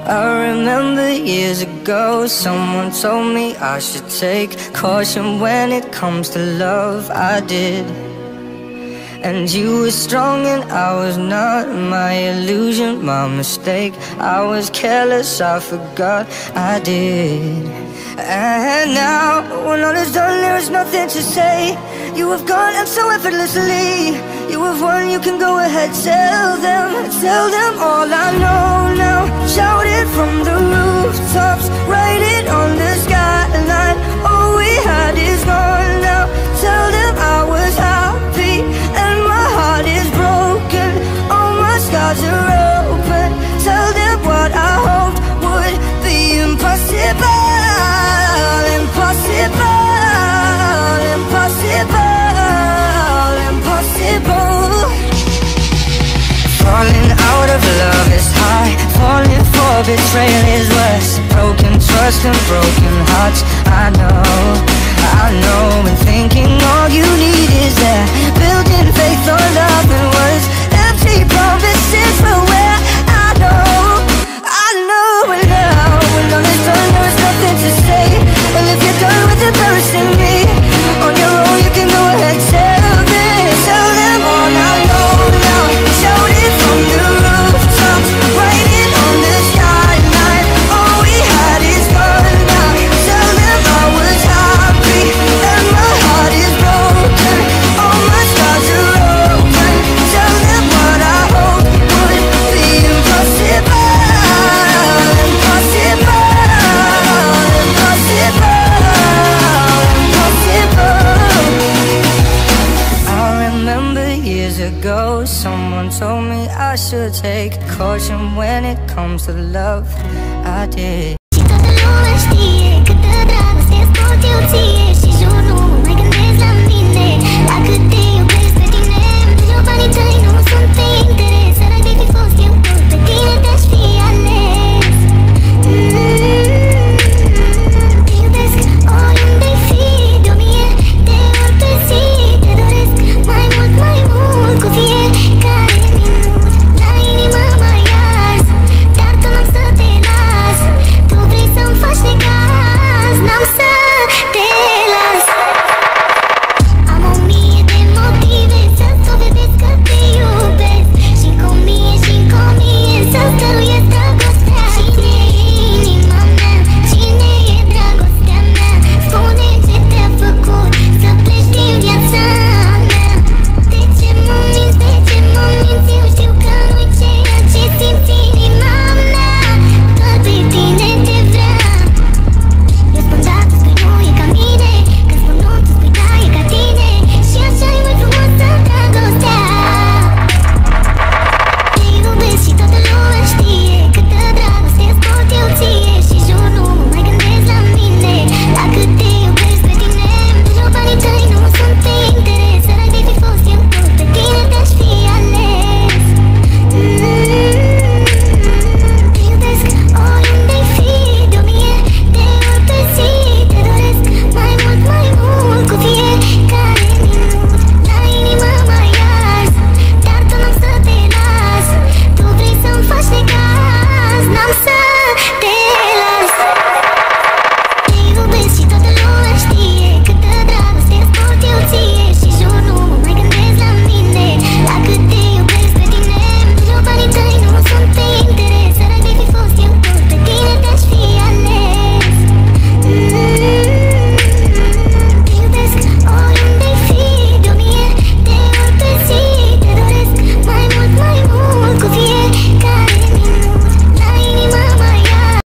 I remember years ago, someone told me I should take caution when it comes to love. I did. And you were strong and I was not. My illusion, my mistake. I was careless, I forgot I did. And now, when all is done, there is nothing to say. You have gone and so effortlessly. You have won, you can go ahead, tell them all I know now. Shout it from the rooftops, write it on the skyline. All we had is gone now. Tell them I was happy and my heart is broken. All my scars are open. Tell them what I hoped would be impossible. Impossible, impossible, impossible. Falling out of love is high, falling for betrayal is worse. Broken trust and broken hearts, I know. And thinking all you need is that, building faith on love and words, empty promises for where I know. And now, when all is done, there is nothing to say. Well, if you're done with embarrassing me, on your own you can go ahead, tell them all I know now. Shout it from the rooftops, write it on the skyline. All we had is gone now. Tell them I was happy and my heart is broken. All my scars are open. Tell them what I hoped would be impossible. Impossible, impossible. I remember years ago, someone told me I should take caution when it comes to love. I did.